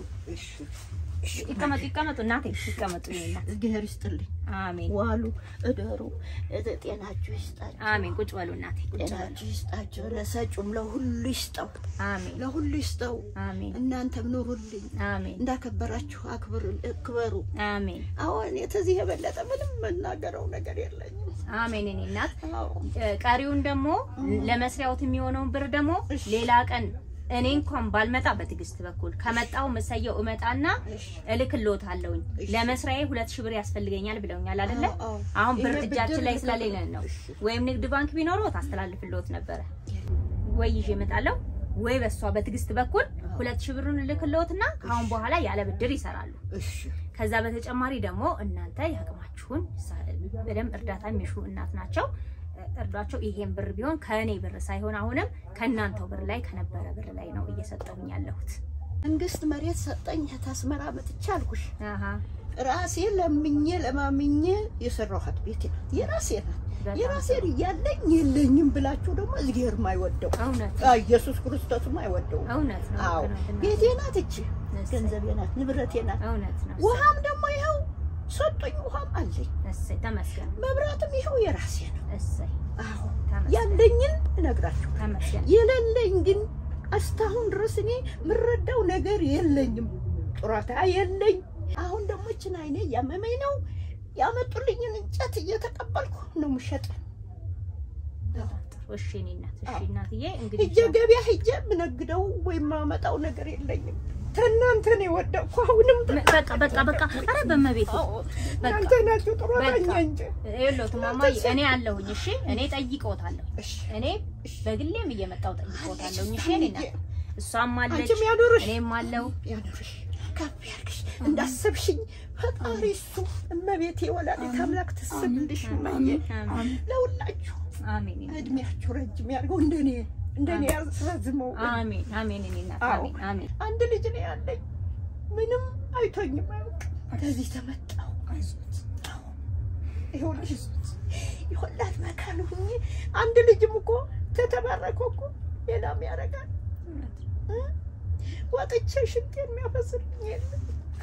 ይቀመጡ እናቴ ይቀመጡ። ይሄና እግዚአብሔር ይስጥልኝ። አሜን። ዋሉ እደሩ። ጤናችሁ ይስጣችሁ። አሜን። ቁጭ በሉ እናቴ። ጤናችሁ ይስጣችሁ። ለሰጩም ለሁሉ ይስጠው። አሜን። ለሁሉ ይስጠው። አሜን። እናንተም ኑሩልኝ። አሜን። እንዳከበራችሁ አክብሩ። አሜን። አሁን የተዚህ የበለጠ ምንም መናገረው ነገር የለኝም። አሜን። እኔ እናት ቀሪውን ደግሞ ለመስሪያውት የሚሆነውን ብር ደግሞ ሌላ ቀን እኔ እንኳን ባልመጣ በትግስት በኩል ከመጣው መሰየው እመጣና እልክልዎታለሁኝ። ለመስሪያዬ 2000 ብር ያስፈልገኛል ብለውኛል አይደለ? አሁን ብር እጃችን ላይ ስለሌለ ነው። ወይም ንግድ ባንክ ቢኖረው ታስተላልፍልዎት ነበር። ወይ ይዤ እመጣለሁ ወይ በሷ በትግስት በኩል 2000 ብሩን እልክልዎትና ካሁን በኋላ ያለ ብድር ይሰራሉ። ከዛ በተጨማሪ ደግሞ እናንተ ያቅማችሁን በደም እርዳታ የሚሹ እናት ናቸው። እርዳቸው። ይሄን ብር ቢሆን ከኔ ብር ሳይሆን አሁንም ከናንተው ብር ላይ ከነበረ ብር ላይ ነው እየሰጠሁኝ ያለሁት። መንግስት መሬት ሰጠኝ ተስመራ መጥቻ አልኩሽ። ራሴ ለማምኜ የሰራኋት ቤት የራሴ ነው። የራሴ ያለኝ የለኝም ብላችሁ ደግሞ እግዚአብሔር ማይወደው ኢየሱስ ክርስቶስ ማይወደው አዎ ቤቴ ናት እቺ ገንዘቤ ናት ንብረቴ ናት። ውሃም ደግሞ ይኸው ሰጠኝ ውሃም አለኝ። እሰይ ተመስገን። መብራትም ይኸው የራሴ ነው። እሰይ አዎ ያለኝን እነግራችሁ ተመስገን። የሌለኝ ግን እስካሁን ድረስ እኔ ምረዳው ነገር የለኝም። ጡረታ የለኝ። አሁን ደግሞ እቺን አይኔ ያመመኝ ነው ያመጡልኝን እንጨት እየተቀበልኩ ነው የምሸጠው። እሺ እናትዬ እንግዲህ ገበያ ሂጄ ምነግደው ወይ ማመጣው ነገር የለኝም። ተናንተ ነው ወደኩ። አሁንም በቃ አረ በመቤት አንተ ናችሁ ጥሩኛ እንጂ ይኸውልህ ማማዬ እኔ አለሁኝ። እሺ እኔ ጠይቀውታለሁ። እኔ በግሌም እየመጣው ጠይቀውታለሁ። እሺ እኔና እሷም አለች እኔም አለው ያድርሽ ከፍ ያርግሽ እንዳሰብሽኝ ፈጣሪ እሱ እመቤቴ ወላዲተ አምላክ ትስብልሽ ማየ ለሁላችሁ አሜን። እድሜያችሁ ረጅም ያርገው እንደኔ ያዝመው አሜን አሜን። እኔና አሜን። አንድ ልጅ ነው ያለኝ ምንም አይቶኝም ከዚህ ተመጣው አይዞት ይሁላት መካን ሁኚ። አንድ ልጅም እኮ ተተባረከ እኮ ሌላም ያረጋል። ወጥቼ ሽንት የሚያፈስልኝ የለም።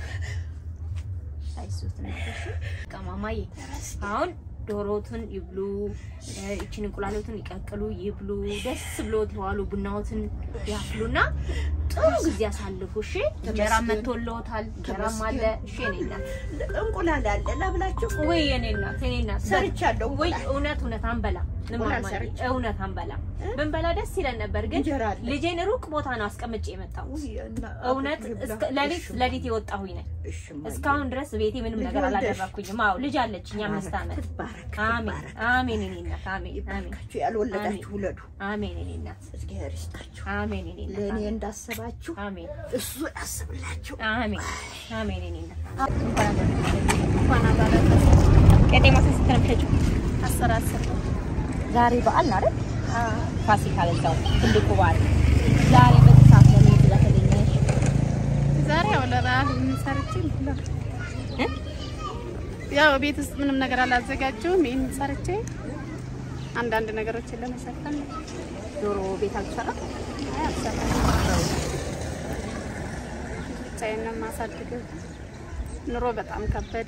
አይዞት ነው ከማማዬ አሁን ዶሮቱን ይብሉ እቺን እንቁላሎቱን ይቀቅሉ ይብሉ ደስ ብሎት ይዋሉ ቡናዎትን ያፍሉና ጥሩ ጊዜ ያሳልፉ። እሺ እንጀራ መጥቶልዎታል እንጀራም አለ። እሺ እኔና እንቁላል አለ ላብላችሁ ወይ እኔና ሰርቻለሁ ወይ እውነት አንበላ እውነት አንበላ ብንበላ ደስ ይለን ነበር ግን ልጄን ሩቅ ቦታ ነው አስቀምጬ የመጣው። እውነት ለሊት የወጣሁኝ ነኝ እስካሁን ድረስ ቤቴ ምንም ነገር አላደረኩኝም። አዎ ልጅ አለችኝ 5 ዓመት። አሜን እኔና አሜን ያልወለዳችሁ ውለዱ። አሜን እኔና እግዚአብሔር ይስጣችሁ። አሜን እኔና ለኔ እንዳሰባችሁ አሜን እሱ ያስብላችሁ። አሜን እኔና ቀጤማ ተስተምከጁ አሰራሰ ዛሬ በዓል ነው አይደል? ፋሲካ ለዛው ትልቁ በዓል ዛሬ በተሳት ነው የተገኘሽ። ዛሬ ወለራህ ሰርቼ ያው ቤት ውስጥ ምንም ነገር አላዘጋጀውም። ይሄን ሰርቼ አንዳንድ ነገሮችን ለመሰከን ዶሮ ቤት አልሰራ ቻይና ማሳደግ ኑሮ በጣም ከበደ።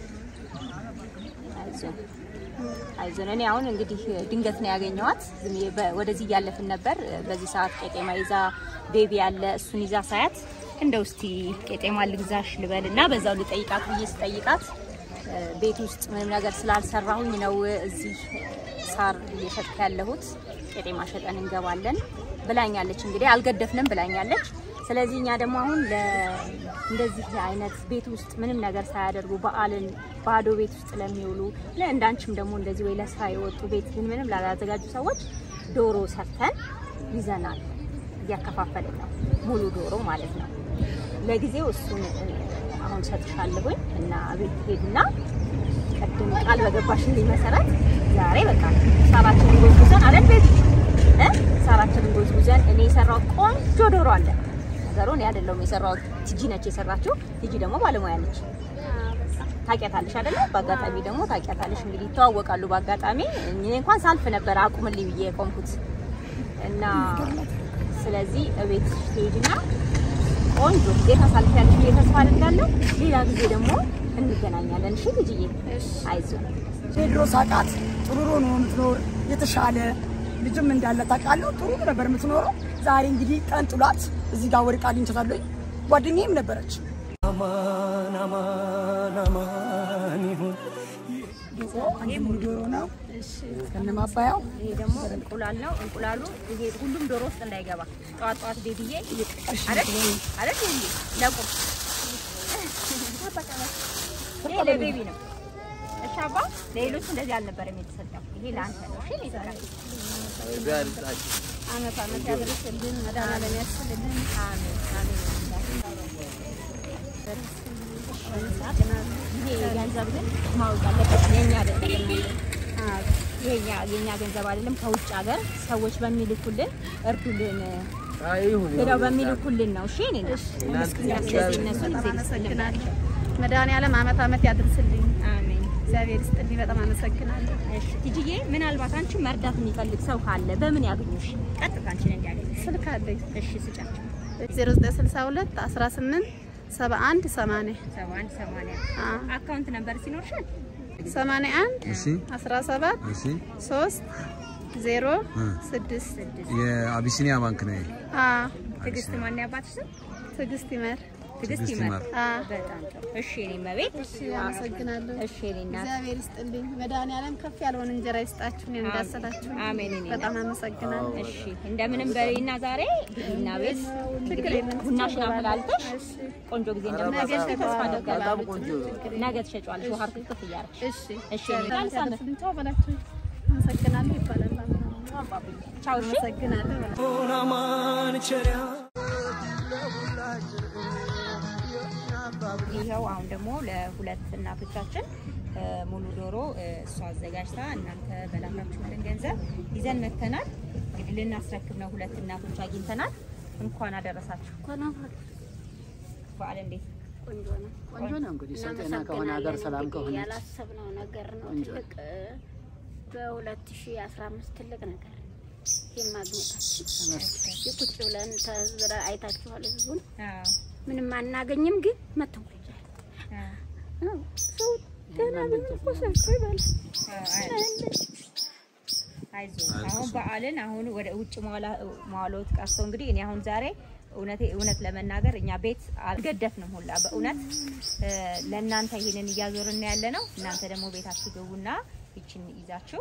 አይዞን እኔ አሁን እንግዲህ ድንገት ነው ያገኘዋት። ወደዚህ ያለፍን ነበር። በዚህ ሰዓት ቄጤማ ይዛ ቤቢ ያለ እሱን ይዛ ሳያት እንደው እስቲ ቄጤማ ልግዛሽ ልበልና በዛው ልጠይቃት ብዬ ስጠይቃት ቤት ውስጥ ምንም ነገር ስላልሰራሁኝ ነው እዚህ ሳር እየሸጥኩ ያለሁት ቄጤማ ሸጠን እንገባለን ብላኛለች። እንግዲህ አልገደፍንም ብላኛለች። ስለዚህ እኛ ደግሞ አሁን እንደዚህ አይነት ቤት ውስጥ ምንም ነገር ሳያደርጉ በዓልን ባዶ ቤት ውስጥ ለሚውሉ ለእንዳንቺም ደግሞ እንደዚህ ወይ ለስራ የወጡ ቤት ግን ምንም ላላዘጋጁ ሰዎች ዶሮ ሰርተን ይዘናል። እያከፋፈልን ነው ሙሉ ዶሮ ማለት ነው። ለጊዜው እሱን አሁን ሰጥሻለሁኝ እና ቤት ሄድና ቀድም ቃል በገባሽልኝ መሰረት ዛሬ በቃ ሳራችንን ጎዝጉዘን አይደል ቤት ሳራችንን ጎዝጉዘን እኔ የሰራው ቆንጆ ዶሮ አለ። ነገሩን ያደለም የሰራው ትጂ ነች የሰራችው። ትጂ ደግሞ ባለሙያ ነች። ታውቂያታለሽ አይደል? በአጋጣሚ ደግሞ ታውቂያታለሽ። እንግዲህ ተዋወቃሉ በአጋጣሚ። እኔ እንኳን ሳልፍ ነበር አቁምልኝ ብዬ ቆምኩት እና ስለዚህ እቤት ሄድና ቆንጆ ጌታ ሳልፊያለሽ ብዬ ተስፋ አደርጋለሁ። ሌላ ጊዜ ደግሞ እንገናኛለን። እሺ ልጅዬ አይዞህ። ቴድሮ ሳቃት ጥሩሮ ነው የምትኖር የተሻለ ልጅም እንዳለ ታውቃለሁ። ጥሩ ነበር የምትኖረው። ዛሬ እንግዲህ ቀን ጥሏት እዚህ ጋር ወርቃ አግኝቻታለሁ። ጓደኛዬም ነበረች። አማን አማን አማን ይሁን። ይሄ ሙሉ ዶሮ ነው ከነማባያው። ይሄ ደግሞ እንቁላል ነው። እንቁላሉ ይሄ ሁሉም ዶሮ ውስጥ እንዳይገባ ጧት ቤቢዬ አይደል ይሄ ለቁም ይሄ ለቤቢ ነው። እሺ አባ ለሌሎች እንደዚህ አልነበረም የተሰጠው። ይሄ ለአንተ ነው። እሺ ይሰራል። አመት ያድርስልን መድኃኒዓለም ያስፈልልን። አሜን አሜን። ይሄ ገንዘብ ግን ማውጣት አለበት የኛ አይደለም። የኛ ገንዘብ አይደለም ከውጭ ሀገር ሰዎች በሚልኩልን እርዱልን ብለው በሚልኩልን ነው። እሺ እኔ መድኃኒዓለም ዓመት ያድርስልኝ። አሜን። እግዚአብሔር ይስጥልኝ። በጣም አመሰግናለሁ። እሺ ትጂዬ ምናልባት አንቺ መርዳት የሚፈልግ ሰው ካለ በምን ያገኙሽ? ቀጥታ አንቺን እንዲያገኝ ስልክ አለኝ። እሺ ስጫቸው። 0962 18 71 80 አካውንት ነምበር ሲኖርሻል 81 17 3 0 6 የአቢሲኒያ ባንክ ነው። ትግስት ማን ያባትሽ? ትግስት ይመር ትግስት ይመር። በጣም ጥሩ። እሺ እኔ መቤት እሺ አመሰግናለሁ። እሺ እኔና እግዚአብሔር ይስጥልኝ። መድኃኒዓለም ከፍ ያለውን እንጀራ ይስጣችሁ እንዳሰላችሁ። አሜን። እኔ በጣም አመሰግናለሁ። እሺ እንደምንም በሬና ዛሬ እና ቤት ቡናሽን አፈላልተሽ ቆንጆ ጊዜ እንደምታሳልፊ ተስፋ አደርጋለሁ። ነገ ትሸጫለሽ ውሃ ክትፍ እያደረግሽ። እሺ እሺ ቻው በላችሁ። አመሰግናለሁ ይባላል። ቻው። እሺ አመሰግናለሁ። ይሄው አሁን ደግሞ ለሁለት እናቶቻችን ሙሉ ዶሮ እሷ አዘጋጅታ እናንተ በላካችሁልን ገንዘብ ይዘን መተናል። እንግዲህ ልናስረክብ ነው። ሁለት እናቶች አግኝተናል። እንኳን አደረሳችሁ። በዓል እንዴት? ቆንጆ ነው። እንግዲህ ሰልጠና ከሆነ ሀገር ሰላም ከሆነ ያላሰብነው ነገር ነው። ትልቅ በ2015 ትልቅ ነገር የማግኘታችን ቁጭ ብለን ተዝራ አይታችኋል። ህዝቡን ምንም አናገኝም፣ ግን መተውልጃል። ሰው ገና ምንቆ ሰልቶ ይባል። አይዞ አሁን በዓልን አሁን ወደ ውጭ መዋሎት ቀርቶ እንግዲህ እኔ አሁን ዛሬ እውነት ለመናገር እኛ ቤት አልገደፍንም ሁላ በእውነት ለእናንተ ይሄንን እያዞርን ያለ ነው። እናንተ ደግሞ ቤታችሁ ገቡና ይችን ይዛችሁ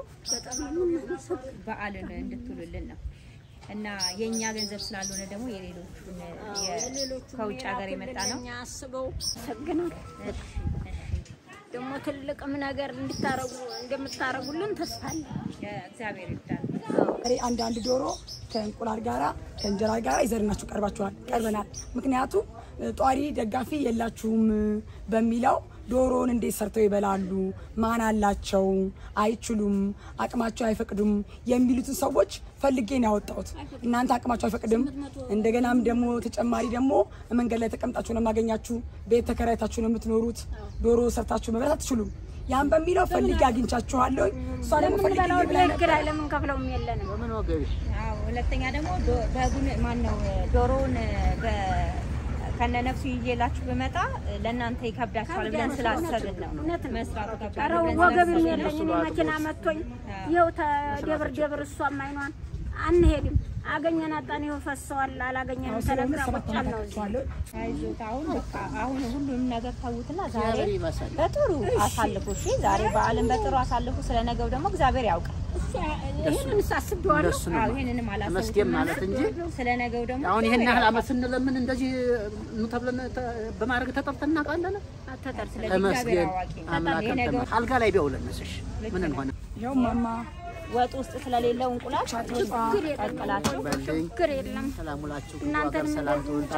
በዓልን እንድትውሉልን ነው። እና የኛ ገንዘብ ስላልሆነ ደግሞ የሌሎቹን ከውጭ ሀገር የመጣ ነው። እኛ አስበው ሰግናል። ደግሞ ትልቅም ነገር እንደምታረጉልን ተስፋ አለ። እግዚአብሔር ይርዳል። አንዳንድ ዶሮ ከእንቁላል ጋራ ከእንጀራ ጋራ ይዘርናችሁ ቀርበናል። ምክንያቱም ጧሪ ደጋፊ የላችሁም በሚለው ዶሮን እንዴት ሰርተው ይበላሉ፣ ማን አላቸው፣ አይችሉም፣ አቅማቸው አይፈቅዱም የሚሉትን ሰዎች ፈልጌ ነው ያወጣሁት። እናንተ አቅማቸው አይፈቅድም፣ እንደገናም ደግሞ ተጨማሪ ደግሞ መንገድ ላይ ተቀምጣችሁ ነው ማገኛችሁ፣ ቤት ተከራይታችሁ ነው የምትኖሩት፣ ዶሮ ሰርታችሁ መብላት አትችሉም። ያን በሚለው ፈልጌ አግኝቻችኋለሁ። እሷ ደግሞ ፈልጌ ለምን ለምን ከፍለውም የለንም። ምን ወገቢ አዎ። ሁለተኛ ደግሞ በጉን ማን ነው ዶሮውን ከነነፍሱ ይዤላችሁ በመጣ ለእናንተ ይከብዳችኋል ብለን ስላሰብን ነው። መስራቱ ከብዳል ብለን ወገብም የለኝ እኔ መኪና መጥቶኝ ይኸው ተደብር እሷም አይኗን አንሄድም። አገኘን አጣን ይኸው ፈሰዋል። አላገኘንም ተለምራ ቁጫል ነው። አይዞት አሁን በቃ አሁን ሁሉንም ነገር ተውትና ዛሬ በጥሩ አሳልፉ። እሺ ዛሬ በዓልን በጥሩ አሳልፉ። ስለነገው ደግሞ እግዚአብሔር ያውቃል። ይሄንን ሳስበዋለሁ። አዎ ይሄንንም መስገም ማለት እንጂ ስለነገው ደግሞ አሁን ይሄን ያህል አመት ስንለምን እንደዚህ ነው ተብለን በማድረግ ተጠርተን እናውቃለን። አተጠር ስለዚህ እግዚአብሔር ያዋቂ አልጋ ላይ ቢያውለንስሽ ምን እንሆነ ያው ማማ ወጥ ውስጥ ስለሌለው እንቁላል ቀቅላችሁ ችግር የለም። ሰላሙላችሁ እናንተ ሰላም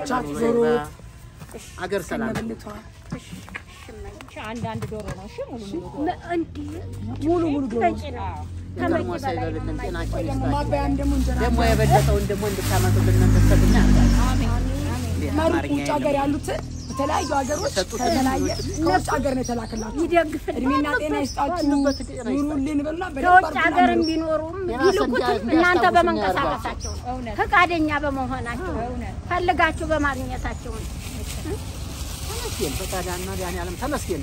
አገር ሰላም አንዳንድ ዶሮ ነው። እሺ ሙሉ ዶሮ ደግሞ የበለጠውን ደግሞ እንድታመጡልን እንድትሰጡኝ አሜን። ውጭ ሀገር ያሉት በተለያዩ ሀገሮች ከተለያየ ከውጭ ሀገር ነው የተላከላችሁ። እድሜና ጤና ይስጣችሁ ኑሩልን በሉና ከውጭ ሀገርም ቢኖሩም ቢልኩት እናንተ በመንቀሳቀሳቸው ፈቃደኛ በመሆናቸው ፈልጋችሁ በማግኘታቸው ነው። ተመስገን ፈቃዳና ዳንያለም ተመስገን።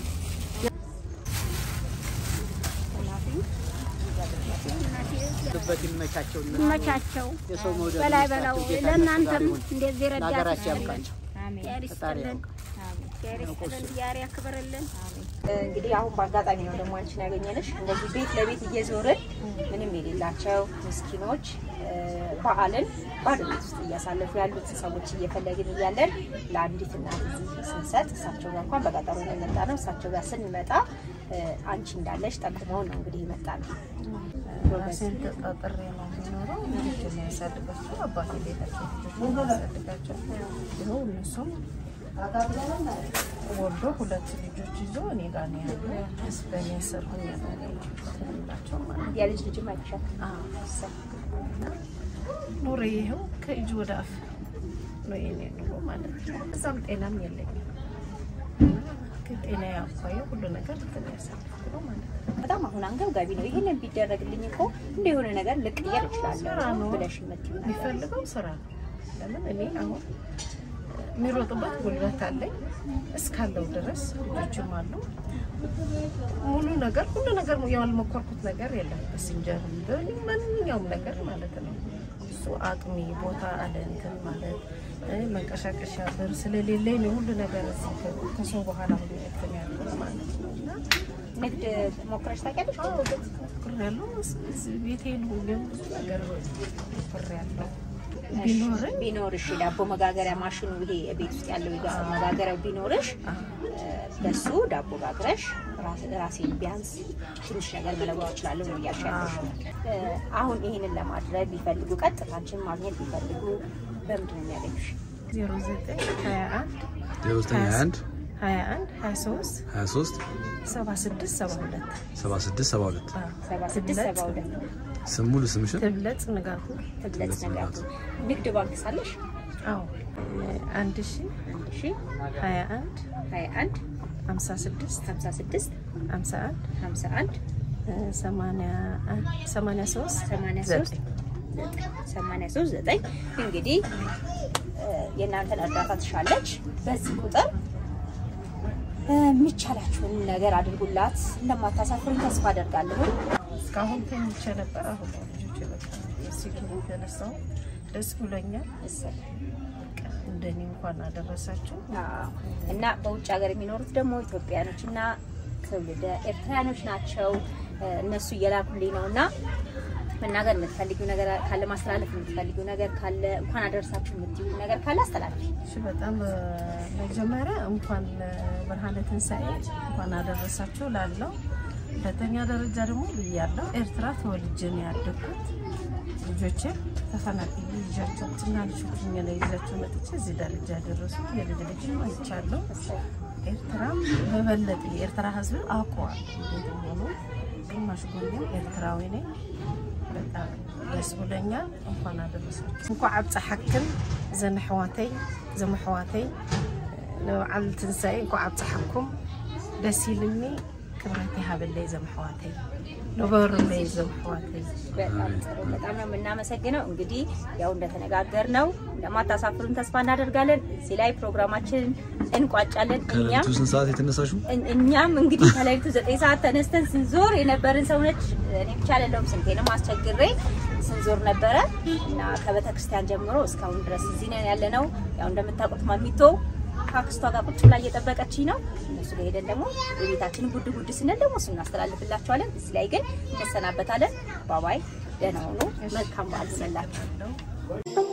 ይመቻቸው በላይ በላው ለእናንተም እንደዚህ ረዳችሁ። እንግዲህ አሁን በአጋጣሚ ነው ደግሞ አንቺን ያገኘንሽ። እንደዚህ ቤት ለቤት እየዞርን ምንም የሌላቸው ምስኪኖች በዓልን ባዶ ቤት ውስጥ እያሳለፉ ያሉት ሰዎች እየፈለግን እያለን ለአንዲት እናት እዚህ ስንሰጥ እሳቸው ጋር እንኳን በቀጠሮ ነው የመጣ ነው። እሳቸው ጋር ስንመጣ አንቺ እንዳለሽ ጠቁመው ነው እንግዲህ የመጣ ነው። ራሴን ተጣጥሬ ነው የሚኖረው። ልጅ ነው ያሳድጋቸው አባቴ ቤታቸው ያሳድጋቸው። ይኸው እነሱም ወልዶ ሁለት ልጆች ይዞ እኔ ጋር ነው ያለው። እስበኔ ስር ሆኜ ነው ያለው ማለት ያ ልጅ ማይቻል ኑሮ ይሄው ከእጅ ወደ አፍ ነው የኔ ኑሮ ማለት ነው። እዛም ጤናም የለኝም። ከጤና ያፋየ ሁሉ ነገር ተያሳልኩ ነው ማለት ነው። በጣም አሁን አንገብጋቢ ነው። ይሄንን ቢደረግልኝ እኮ እንደ የሆነ ነገር ልቀየር ይችላል ብለሽ የምትይው የሚፈልገው ስራ ነው። ለምን እኔ አሁን የሚሮጥበት ጉልበት አለኝ እስካለው ድረስ ልጆችም አሉ። ሙሉ ነገር ሁሉ ነገር ያልሞከርኩት ነገር የለም። በሲንጀር በማንኛውም ነገር ማለት ነው። እሱ አቅሚ ቦታ አለ እንትን ማለት መንቀሳቀሻ ብር ስለሌለኝ ሁሉ ነገር እዚህ ከሰው በኋላ ሁሉ ያለው ማለት ነው። ንግድ ሞክረሽ ታውቂያለሽ? አዎ ሞክሬያለሁ። ቤቴን ሁሉም ነገር ሞክሬያለሁ። ቢኖርሽ ዳቦ መጋገሪያ ማሽኑ ይሄ ቤት ውስጥ ያለው የዳቦ መጋገሪያው ቢኖርሽ በሱ ዳቦ ጋግረሽ ራሴን ቢያንስ ትንሽ ነገር መለወጥ እችላለሁ ነው ያልሻለሽ። አሁን ይሄንን ለማድረግ ቢፈልጉ ቀጥታችን ማግኘት ቢፈልጉ በምንድን ነው የሚያገኙሽ? 0921 0921 21 23 23 76 72 76 72 76 72 ስሙሉ ስምሽን ትብለጽ ንጋቱ ንግድ ባንክ ሳለሽ? አዎ 1000 21 21 56 56 51 51 83 83 እንግዲህ የእናንተን እርዳታ ትሻለች። በዚህ ቁጥር የሚቻላችሁን ነገር አድርጉላት። እንደማታሳፍሩኝ ተስፋ አደርጋለሁ። እስካሁን ተኝቼ ነበር። አሁን ልጆች በጣም ሲኪሩ ተነሳው ደስ ብሎኛል። እንደኔ እንኳን አደረሳችሁ። እና በውጭ ሀገር የሚኖሩት ደግሞ ኢትዮጵያኖችና ትውልደ ኤርትራኖች ናቸው። እነሱ እየላኩልኝ ነውና መናገር የምትፈልጊው ነገር ካለ ማስተላለፍ የምትፈልጊው ነገር ካለ እንኳን አደረሳችሁ የምትይው ነገር ካለ አስተላልፊ። እሺ በጣም መጀመሪያ እንኳን ብርሃነ ትንሣኤ እንኳን አደረሳችሁ ላለው። ሁለተኛ ደረጃ ደግሞ ብያለሁ ኤርትራ ተወልጄ ነው ያደግኩት። ልጆቼ ተፈናቅዬ ልጆቻቸው ትናንሾች ነው ይዛቸው መጥቼ እዚህ ደረጃ ያደረሱት። የልጅ ልጅ አይቻለሁ። ኤርትራ በበለጠ የኤርትራ ሕዝብ አውቀዋል እንደሆነ ግማሽ ጎኔም ኤርትራዊ ነኝ። በጣም ደስ ብሎኛል። እንኳን አደረሳችሁ። እንኳን አብጽሐክን ዘመሕዋተይ ለበዓል ትንሣኤ እንኳን አብጽሐኩም ደስ ይልኒ ክብረት ይሃብልኝ ዘመሕዋተይ ለበሩልኝ ዘመሕዋተይ። በጣም ነው የምናመሰግነው። እንግዲህ ያው እንደተነጋገርነው እንደማታሳፍሩን ተስፋ እናደርጋለን። እዚህ ላይ ፕሮግራማችን እንቋጫለን። ከሌሊቱ ስንት ሰዓት የተነሳሹ? እኛም እንግዲህ ከሌሊቱ 9 ሰዓት ተነስተን ስንዞር የነበርን ሰውነች እኔ ብቻ አይደለሁም ስንቴንም አስቸግሬ ስንዞር ነበረ እና ከቤተክርስቲያን ጀምሮ እስካሁን ድረስ እዚህ ነን ያለነው። ያው እንደምታውቁት ማሚቶ ካክስቷ ጋር ቁጭ ብላ እየጠበቀችኝ ነው። እነሱ ጋር ሄደን ደግሞ የቤታችንን ጉድ ስንል ደግሞ እሱን እናስተላልፍላችኋለን። እዚህ ላይ ግን እንሰናበታለን። ባባይ ደህና ሁኑ። መልካም በዓል ይሁንላችሁ።